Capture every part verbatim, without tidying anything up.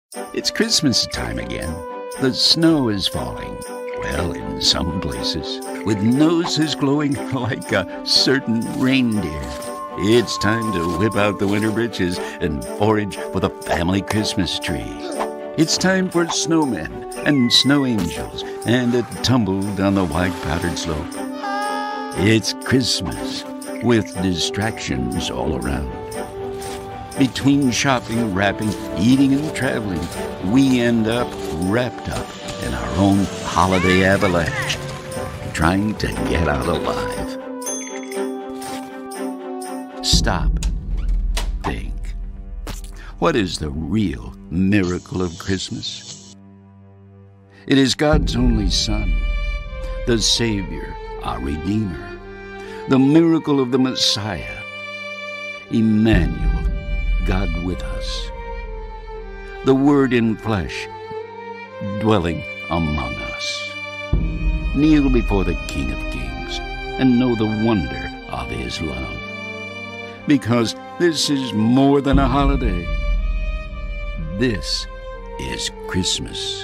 It's Christmas time again. The snow is falling. Well, in some places, with noses glowing like a certain reindeer. It's time to whip out the winter britches and forage for the family Christmas tree. It's time for snowmen and snow angels and a tumble down the white powdered slope. It's Christmas with distractions all around. Between shopping, wrapping, eating, and traveling, we end up wrapped up in our own holiday avalanche, trying to get out alive. Stop. Think. What is the real miracle of Christmas? It is God's only Son, the Savior, our Redeemer, the miracle of the Messiah, Emmanuel, God with us, the Word in flesh, dwelling among us. Kneel before the King of Kings and know the wonder of His love. Because this is more than a holiday. This is Christmas.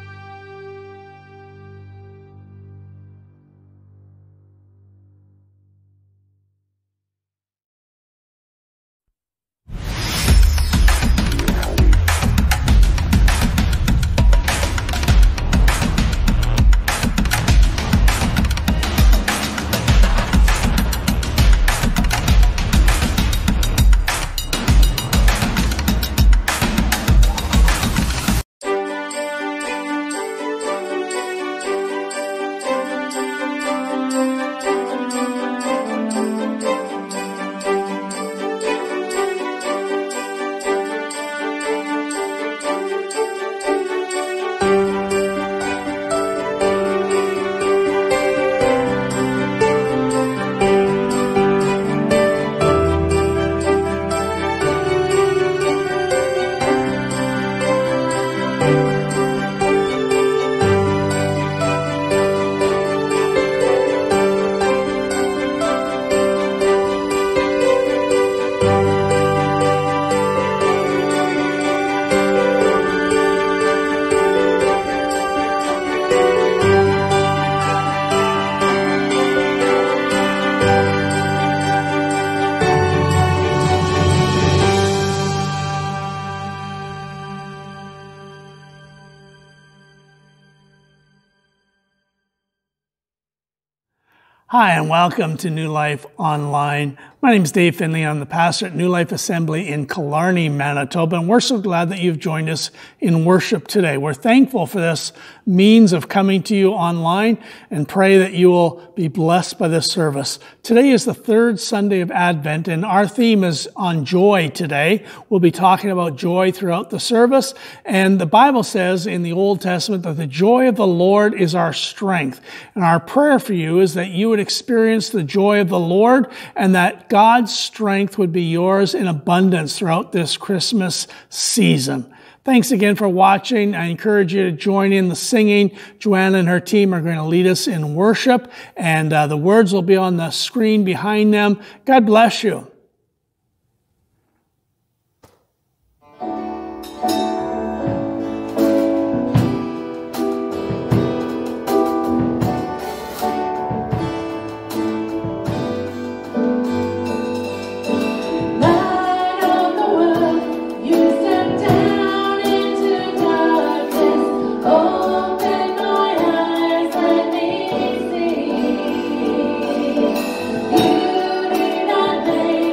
Hi, and welcome to New Life Online. My name is Dave Finley. I'm the pastor at New Life Assembly in Killarney, Manitoba, and we're so glad that you've joined us in worship today. We're thankful for this means of coming to you online and pray that you will be blessed by this service. Today is the third Sunday of Advent, and our theme is on joy today. We'll be talking about joy throughout the service, and the Bible says in the Old Testament that the joy of the Lord is our strength. And our prayer for you is that you would experience the joy of the Lord and that God's strength would be yours in abundance throughout this Christmas season. Thanks again for watching. I encourage you to join in the singing. Joanna and her team are going to lead us in worship, and uh, the words will be on the screen behind them. God bless you. Beauty that made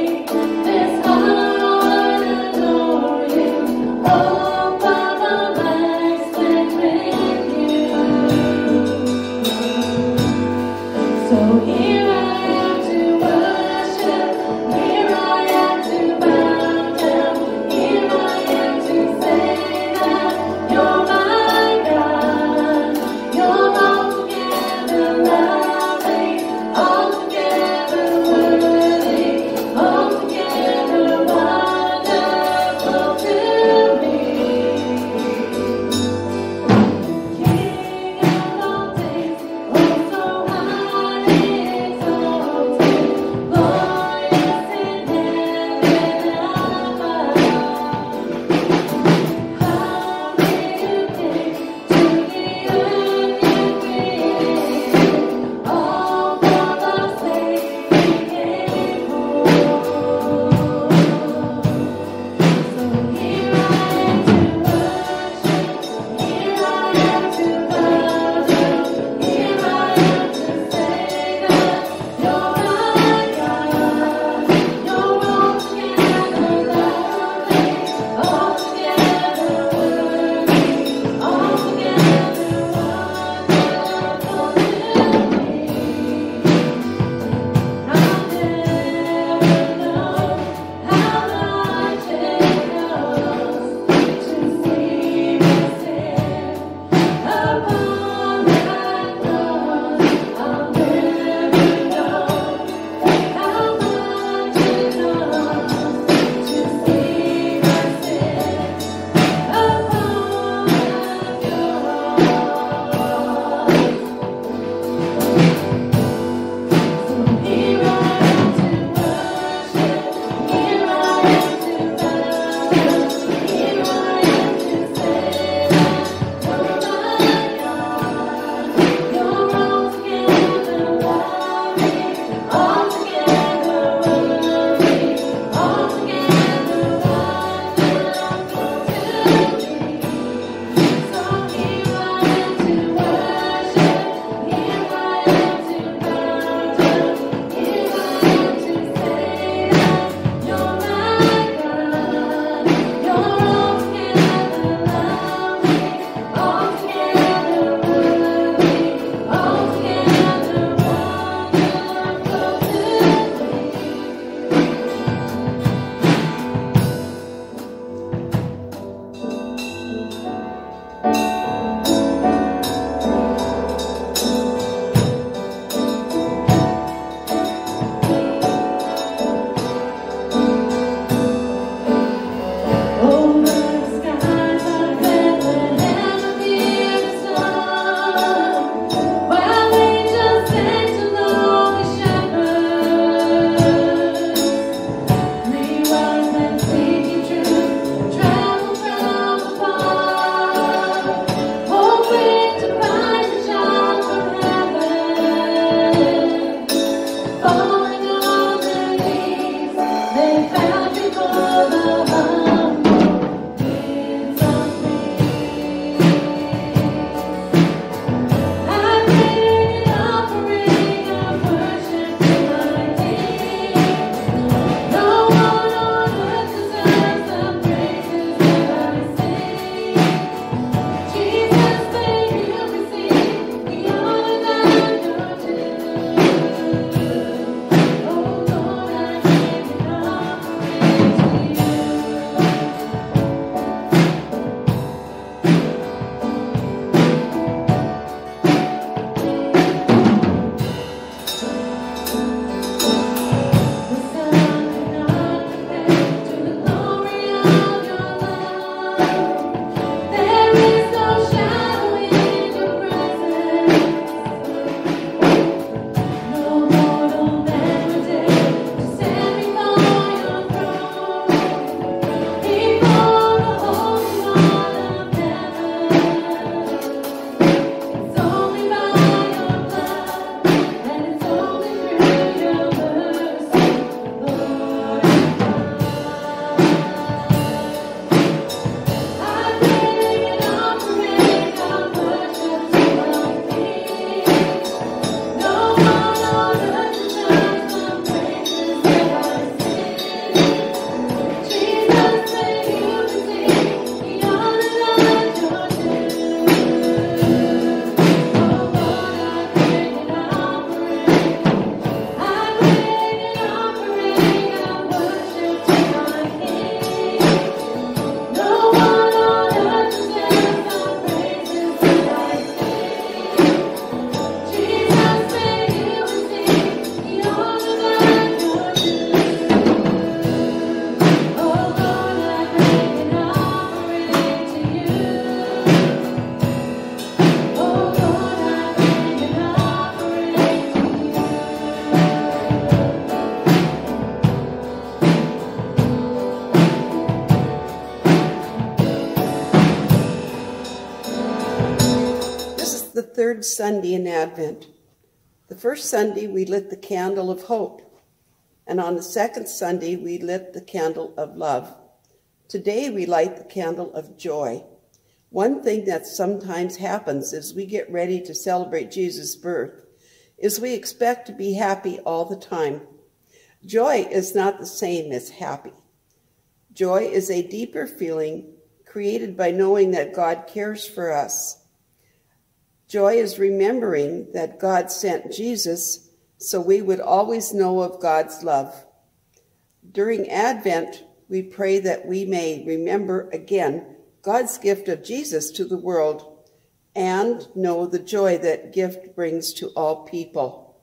the third Sunday in Advent. The first Sunday, we lit the candle of hope. And on the second Sunday, we lit the candle of love. Today, we light the candle of joy. One thing that sometimes happens as we get ready to celebrate Jesus' birth is we expect to be happy all the time. Joy is not the same as happy. Joy is a deeper feeling created by knowing that God cares for us. Joy is remembering that God sent Jesus so we would always know of God's love. During Advent, we pray that we may remember again God's gift of Jesus to the world and know the joy that gift brings to all people.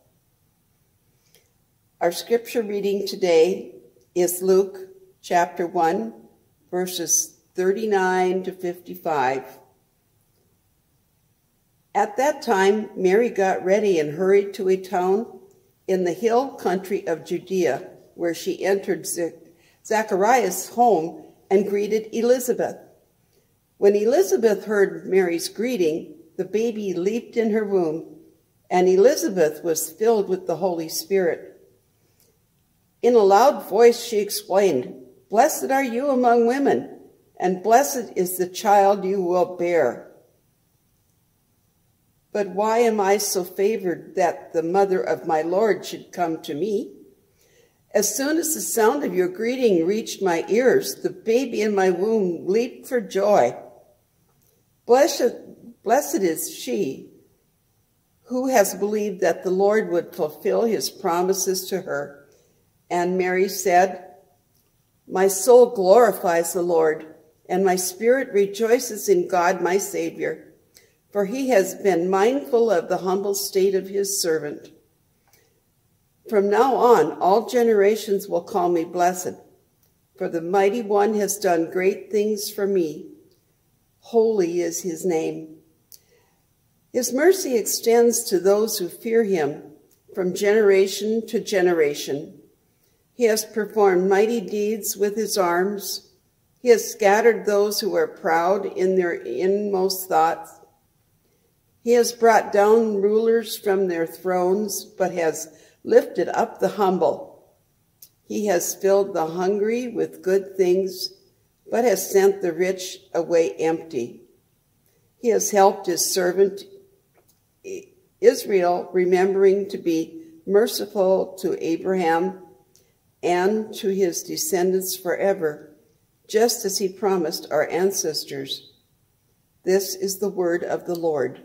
Our scripture reading today is Luke chapter one, verses thirty-nine to fifty-five. At that time, Mary got ready and hurried to a town in the hill country of Judea, where she entered Zacharias' home and greeted Elizabeth. When Elizabeth heard Mary's greeting, the baby leaped in her womb, and Elizabeth was filled with the Holy Spirit. In a loud voice, she exclaimed, "Blessed are you among women, and blessed is the child you will bear. But why am I so favored that the mother of my Lord should come to me? As soon as the sound of your greeting reached my ears, the baby in my womb leaped for joy. Blessed, blessed is she who has believed that the Lord would fulfill his promises to her." And Mary said, "My soul glorifies the Lord, and my spirit rejoices in God my Savior, for he has been mindful of the humble state of his servant. From now on, all generations will call me blessed, for the Mighty One has done great things for me. Holy is his name. His mercy extends to those who fear him from generation to generation. He has performed mighty deeds with his arms. He has scattered those who are proud in their inmost thoughts. He has brought down rulers from their thrones, but has lifted up the humble. He has filled the hungry with good things, but has sent the rich away empty. He has helped his servant Israel, remembering to be merciful to Abraham and to his descendants forever, just as he promised our ancestors." This is the word of the Lord.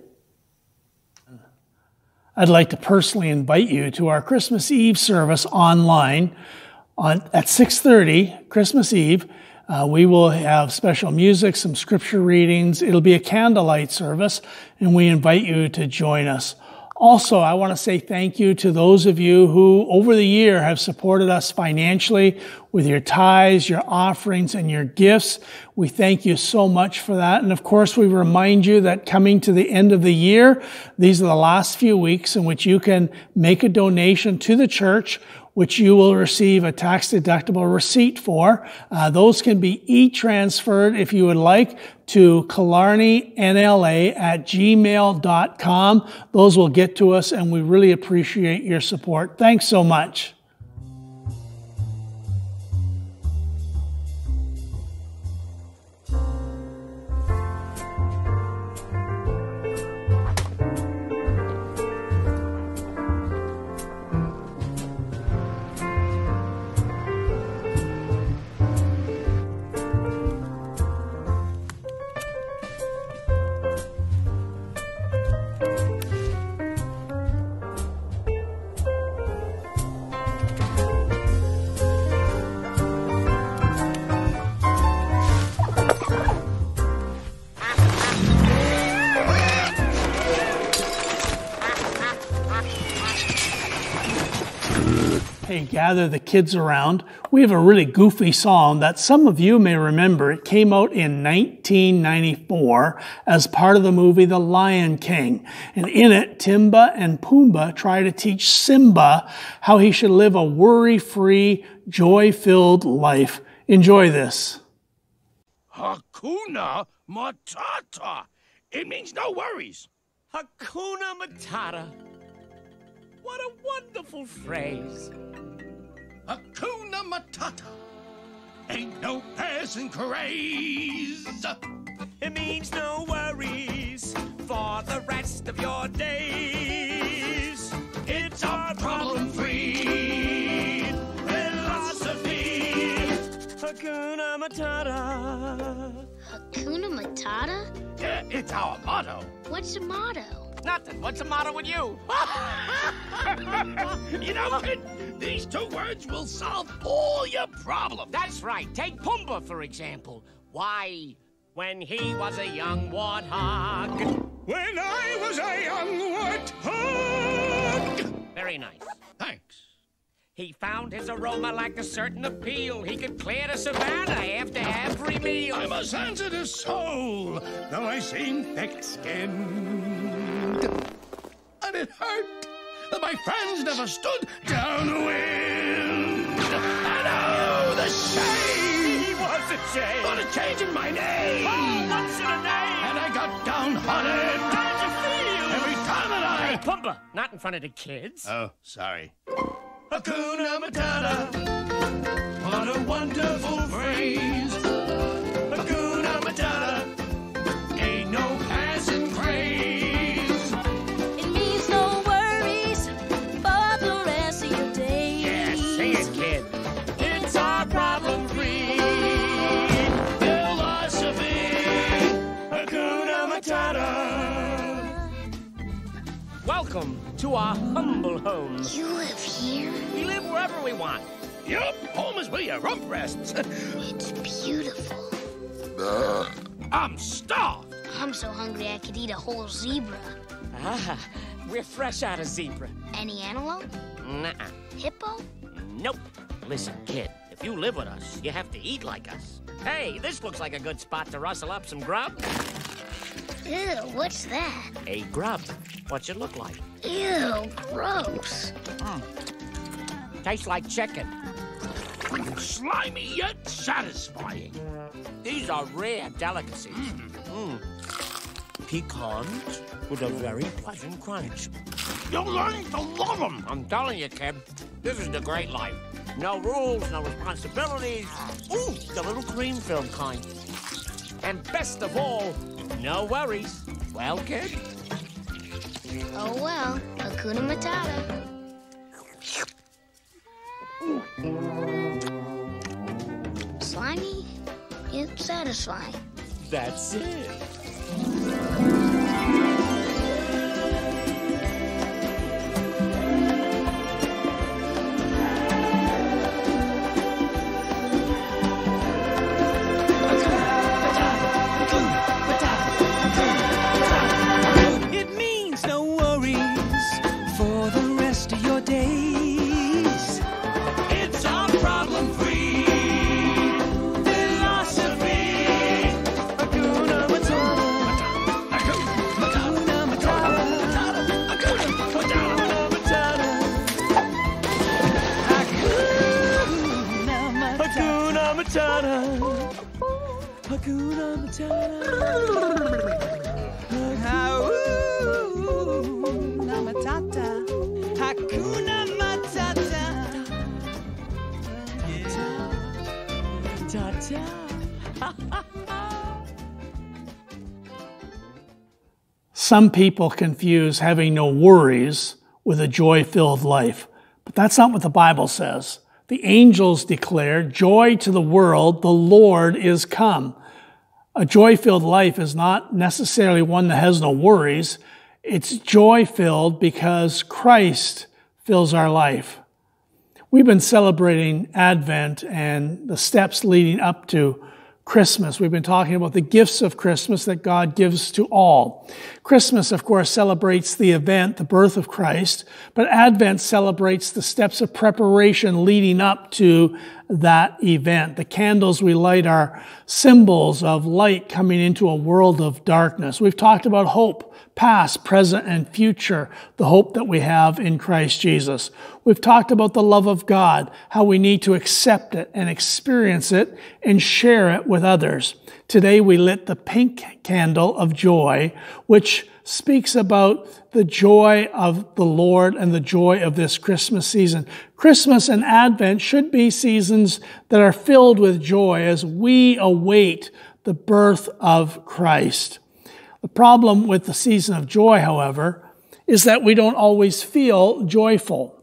I'd like to personally invite you to our Christmas Eve service online on at six thirty, Christmas Eve. Uh, we will have special music, some scripture readings. It'll be a candlelight service, and we invite you to join us. Also, I want to say thank you to those of you who, over the year, have supported us financially with your tithes, your offerings, and your gifts. We thank you so much for that. And of course, we remind you that coming to the end of the year, these are the last few weeks in which you can make a donation to the church, which you will receive a tax-deductible receipt for. Uh, those can be e-transferred if you would like to Killarney N L A at gmail dot com. Those will get to us, and we really appreciate your support. Thanks so much. Hey, gather the kids around. We have a really goofy song that some of you may remember. It came out in nineteen ninety-four as part of the movie The Lion King. And in it, Timba and Pumbaa try to teach Simba how he should live a worry-free, joy-filled life. Enjoy this. Hakuna Matata. It means no worries. Hakuna Matata. What a wonderful phrase. Hakuna Matata. Ain't no passing craze. It means no worries for the rest of your days. It's our problem-free philosophy. Hakuna Matata. Hakuna Matata? Yeah, it's our motto. What's the motto? Nothing. What's the matter with you? You know, kid, these two words will solve all your problems. That's right. Take Pumbaa, for example. Why, when he was a young warthog. When I was a young warthog. Very nice. Thanks. He found his aroma like a certain appeal. He could clear the savannah after every meal. I'm a sensitive soul, though I seem thick-skinned. And it hurt that my friends never stood downwind. And oh, the shame! He was a shame. On a change in my name. Oh, what's in a name? And I got downhearted. How'd you feel? Every time that I... Hey, Pumbaa, not in front of the kids. Oh, sorry. Hakuna Matata. What a wonderful phrase. Hakuna Matata. Ain't no passing craze. It means no worries for the rest of your days. Yeah, sing it, kid. It's our problem-free philosophy. Hakuna Matata. Welcome to our humble home. You live here? We live wherever we want. Yup, home is where your rump rests. It's beautiful. I'm starved. I'm so hungry I could eat a whole zebra. Ah, we're fresh out of zebra. Any antelope? Nuh-uh. Hippo? Nope. Listen, kid, if you live with us, you have to eat like us. Hey, this looks like a good spot to rustle up some grub. Ew, what's that? A grub. What's it look like? Ew, gross. Mm. Tastes like chicken. Slimy yet satisfying. These are rare delicacies. Mm. Pecans with a very pleasant crunch. You're learning to love them. I'm telling you, kid, this is the great life. No rules, no responsibilities. Ooh, the little cream-filled kind. And best of all, no worries. Well, kid? Oh well, Hakuna Matata. Slimy, yet satisfying. That's it. It means no worries for the rest of your days. It's our problem-free philosophy. Hakuna Matata. Hakuna Matata. Hakuna Matata. Hakuna Matata. Hakuna Matata. Hakuna Matata. Hakuna Matata. Ta-ta. Some people confuse having no worries with a joy-filled life, but that's not what the Bible says. The angels declare, "Joy to the world, the Lord is come." A joy-filled life is not necessarily one that has no worries. It's joy-filled because Christ fills our life. We've been celebrating Advent and the steps leading up to Christmas. We've been talking about the gifts of Christmas that God gives to all. Christmas, of course, celebrates the event, the birth of Christ, but Advent celebrates the steps of preparation leading up to that event. The candles we light are symbols of light coming into a world of darkness. We've talked about hope, past, present, and future, the hope that we have in Christ Jesus. We've talked about the love of God, how we need to accept it and experience it and share it with others. Today we lit the pink candle of joy, which speaks about the joy of the Lord and the joy of this Christmas season. Christmas and Advent should be seasons that are filled with joy as we await the birth of Christ. The problem with the season of joy, however, is that we don't always feel joyful.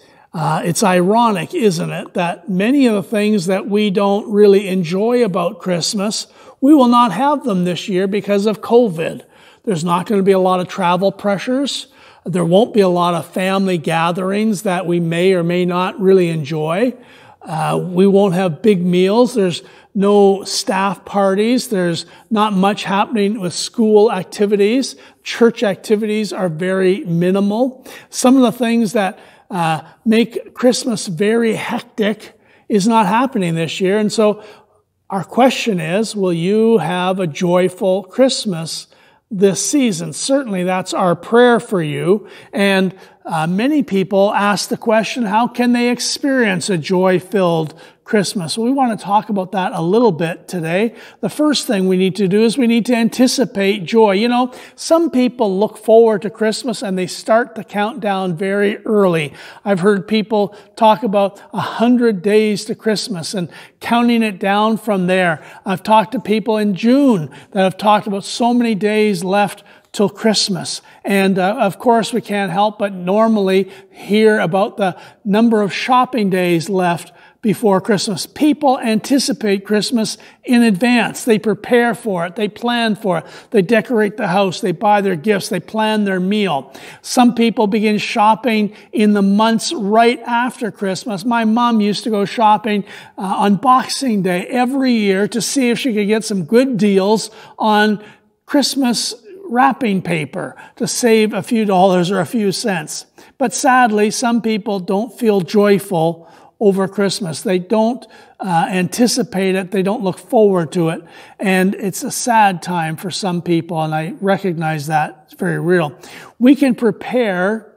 Uh, it's ironic, isn't it, that many of the things that we don't really enjoy about Christmas, we will not have them this year because of COVID. There's not going to be a lot of travel pressures. There won't be a lot of family gatherings that we may or may not really enjoy. Uh, we won't have big meals. There's no staff parties. There's not much happening with school activities. Church activities are very minimal. Some of the things that uh, make Christmas very hectic is not happening this year. And so our question is, will you have a joyful Christmas this season? Certainly that's our prayer for you. And uh, many people ask the question, how can they experience a joy-filled Christmas? We want to talk about that a little bit today. The first thing we need to do is we need to anticipate joy. You know, some people look forward to Christmas and they start the countdown very early. I've heard people talk about a hundred days to Christmas and counting it down from there. I've talked to people in June that have talked about so many days left till Christmas. And uh, of course, we can't help but normally hear about the number of shopping days left before Christmas. People anticipate Christmas in advance. They prepare for it. They plan for it. They decorate the house. They buy their gifts. They plan their meal. Some people begin shopping in the months right after Christmas. My mom used to go shopping uh, on Boxing Day every year to see if she could get some good deals on Christmas wrapping paper to save a few dollars or a few cents. But sadly, some people don't feel joyful over Christmas. They don't uh, anticipate it. They don't look forward to it. And it's a sad time for some people, and I recognize that. It's very real. We can prepare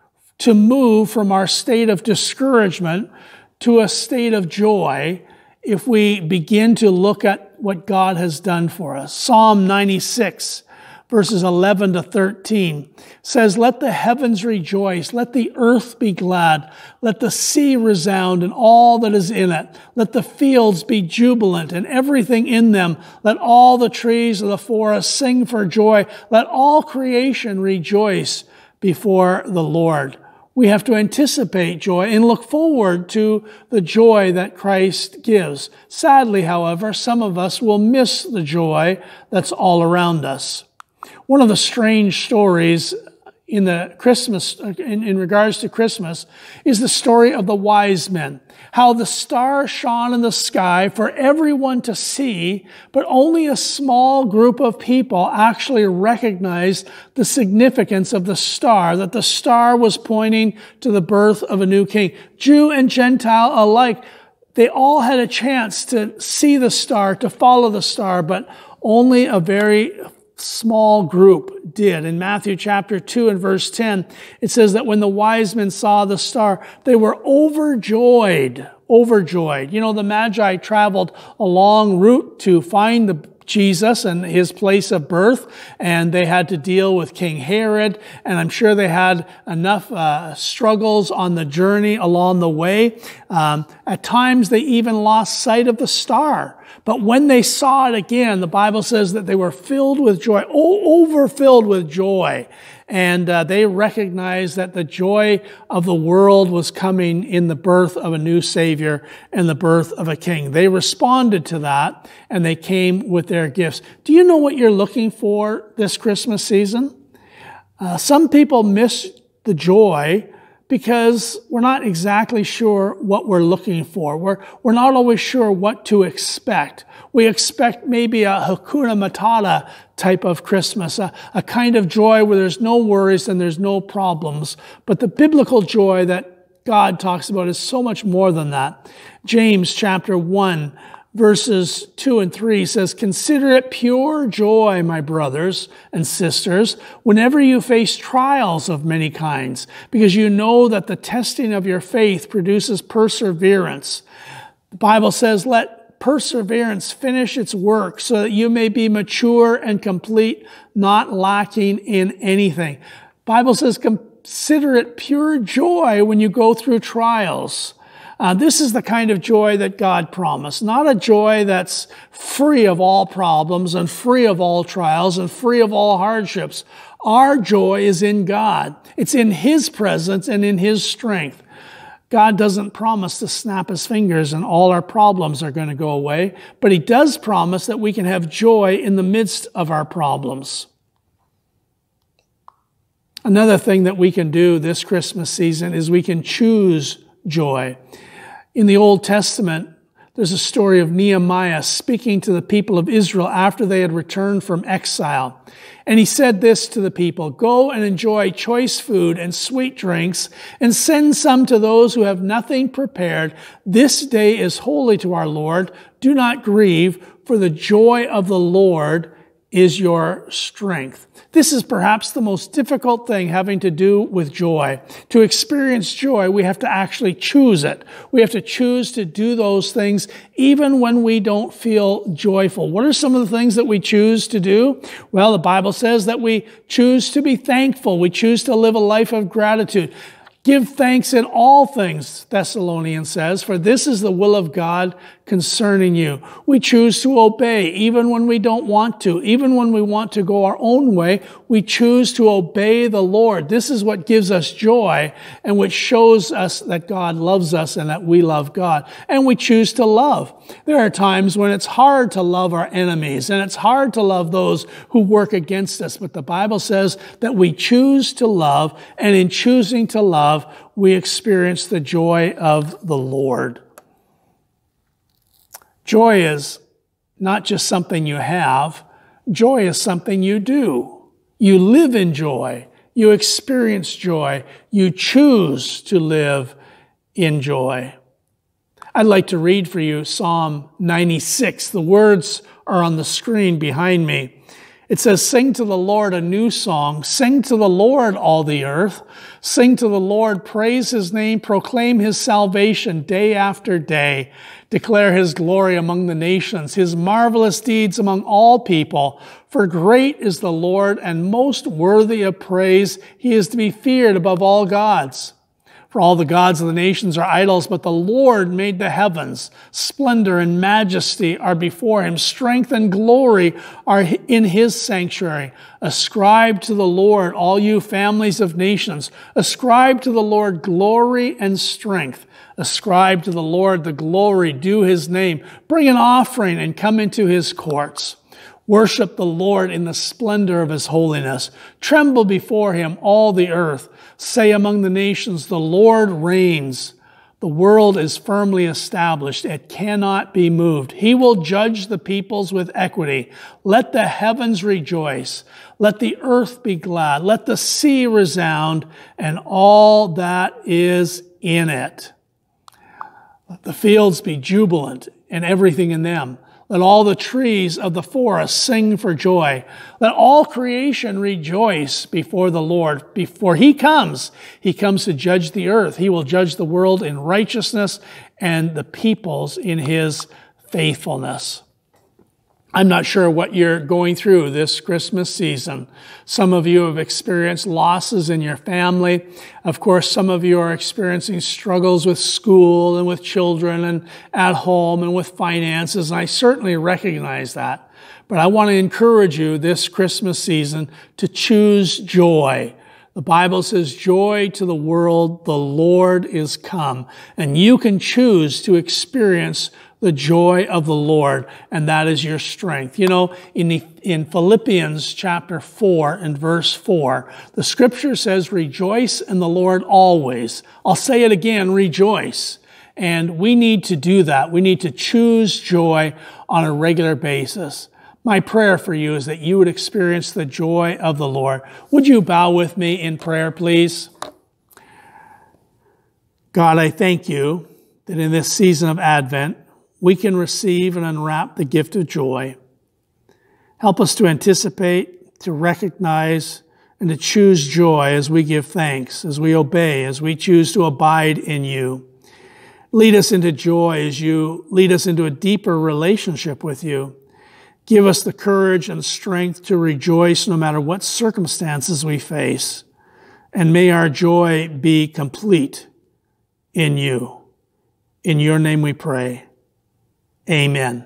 to move from our state of discouragement to a state of joy if we begin to look at what God has done for us. Psalm ninety-six, verses eleven to thirteen says, "Let the heavens rejoice, let the earth be glad, let the sea resound and all that is in it. Let the fields be jubilant and everything in them. Let all the trees of the forest sing for joy. Let all creation rejoice before the Lord." We have to anticipate joy and look forward to the joy that Christ gives. Sadly, however, some of us will miss the joy that's all around us. One of the strange stories in the Christmas, in, in regards to Christmas, is the story of the wise men. How the star shone in the sky for everyone to see, but only a small group of people actually recognized the significance of the star, that the star was pointing to the birth of a new king. Jew and Gentile alike, they all had a chance to see the star, to follow the star, but only a very small group did. In Matthew chapter two and verse ten, it says that when the wise men saw the star, they were overjoyed, overjoyed. You know, the Magi traveled a long route to find the Jesus and his place of birth, and they had to deal with King Herod, and I'm sure they had enough uh, struggles on the journey along the way. Um, at times, they even lost sight of the star. But when they saw it again, the Bible says that they were filled with joy, overfilled with joy. And uh, they recognized that the joy of the world was coming in the birth of a new Savior and the birth of a King. They responded to that, and they came with their gifts. Do you know what you're looking for this Christmas season? Uh, some people miss the joy because we're not exactly sure what we're looking for. We're, we're not always sure what to expect. We expect maybe a Hakuna Matata type of Christmas, a, a kind of joy where there's no worries and there's no problems. But the biblical joy that God talks about is so much more than that. James chapter one, verses two and three says, "Consider it pure joy, my brothers and sisters, whenever you face trials of many kinds, because you know that the testing of your faith produces perseverance." The Bible says, let perseverance finish its work so that you may be mature and complete, not lacking in anything. Bible says, consider it pure joy when you go through trials. Uh, this is the kind of joy that God promised, not a joy that's free of all problems and free of all trials and free of all hardships. Our joy is in God. It's in His presence and in His strength. God doesn't promise to snap His fingers and all our problems are going to go away, but He does promise that we can have joy in the midst of our problems. Another thing that we can do this Christmas season is we can choose joy. In the Old Testament, there's a story of Nehemiah speaking to the people of Israel after they had returned from exile. And he said this to the people, "Go and enjoy choice food and sweet drinks, and send some to those who have nothing prepared. This day is holy to our Lord. Do not grieve, for the joy of the Lord is your strength." This is perhaps the most difficult thing having to do with joy. To experience joy, we have to actually choose it. We have to choose to do those things even when we don't feel joyful. What are some of the things that we choose to do? Well, the Bible says that we choose to be thankful. We choose to live a life of gratitude. Give thanks in all things, Thessalonians says, for this is the will of God concerning you. We choose to obey even when we don't want to. Even when we want to go our own way, we choose to obey the Lord. This is what gives us joy and which shows us that God loves us and that we love God. And we choose to love. There are times when it's hard to love our enemies and it's hard to love those who work against us. But the Bible says that we choose to love, and in choosing to love, we experience the joy of the Lord. Joy is not just something you have. Joy is something you do. You live in joy. You experience joy. You choose to live in joy. I'd like to read for you Psalm ninety-six. The words are on the screen behind me. It says, "Sing to the Lord a new song. Sing to the Lord, all the earth. Sing to the Lord, praise His name, proclaim His salvation day after day. Declare His glory among the nations, His marvelous deeds among all people. For great is the Lord and most worthy of praise. He is to be feared above all gods. For all the gods of the nations are idols, but the Lord made the heavens. Splendor and majesty are before Him. Strength and glory are in His sanctuary. Ascribe to the Lord, all you families of nations. Ascribe to the Lord glory and strength. Ascribe to the Lord the glory due His name. Bring an offering and come into His courts. Worship the Lord in the splendor of His holiness. Tremble before Him, all the earth. Say among the nations, the Lord reigns. The world is firmly established. It cannot be moved. He will judge the peoples with equity. Let the heavens rejoice. Let the earth be glad. Let the sea resound and all that is in it. Let the fields be jubilant and everything in them. Let all the trees of the forest sing for joy. Let all creation rejoice before the Lord. Before He comes, He comes to judge the earth. He will judge the world in righteousness and the peoples in His faithfulness. I'm not sure what you're going through this Christmas season. Some of you have experienced losses in your family. Of course, some of you are experiencing struggles with school and with children and at home and with finances. And I certainly recognize that. But I want to encourage you this Christmas season to choose joy. The Bible says, joy to the world, the Lord is come. And you can choose to experience the joy of the Lord, and that is your strength. You know, in, the, in Philippians chapter four and verse four, the scripture says, rejoice in the Lord always. I'll say it again, rejoice. And we need to do that. We need to choose joy on a regular basis. My prayer for you is that you would experience the joy of the Lord. Would you bow with me in prayer, please? God, I thank you that in this season of Advent, we can receive and unwrap the gift of joy. Help us to anticipate, to recognize, and to choose joy as we give thanks, as we obey, as we choose to abide in you. Lead us into joy as you lead us into a deeper relationship with you. Give us the courage and strength to rejoice no matter what circumstances we face. And may our joy be complete in you. In your name we pray. Amen.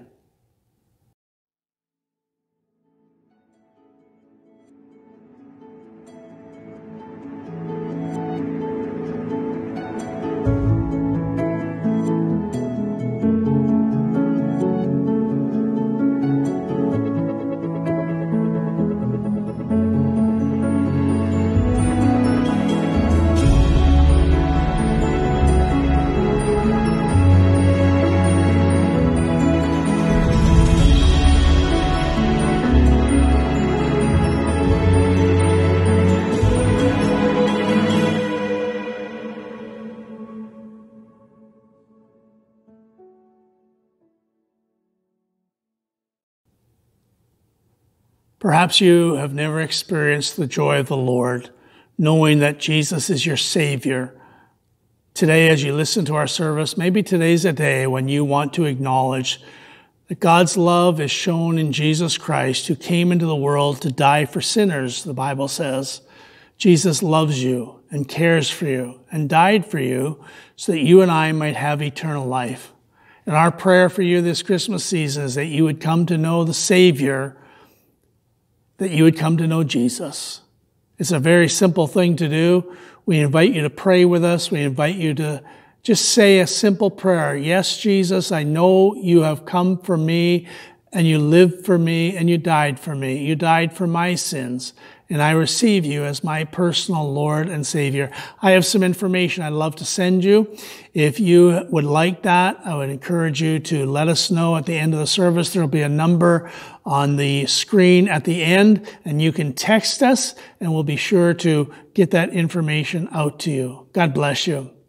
Perhaps you have never experienced the joy of the Lord, knowing that Jesus is your Savior. Today, as you listen to our service, maybe today's a day when you want to acknowledge that God's love is shown in Jesus Christ, who came into the world to die for sinners, the Bible says. Jesus loves you and cares for you and died for you so that you and I might have eternal life. And our prayer for you this Christmas season is that you would come to know the Savior, that you would come to know Jesus. It's a very simple thing to do. We invite you to pray with us. We invite you to just say a simple prayer. Yes, Jesus, I know you have come for me and you lived for me and you died for me. You died for my sins, and I receive you as my personal Lord and Savior. I have some information I'd love to send you. If you would like that, I would encourage you to let us know at the end of the service. There'll be a number on the screen at the end, and you can text us, and we'll be sure to get that information out to you. God bless you.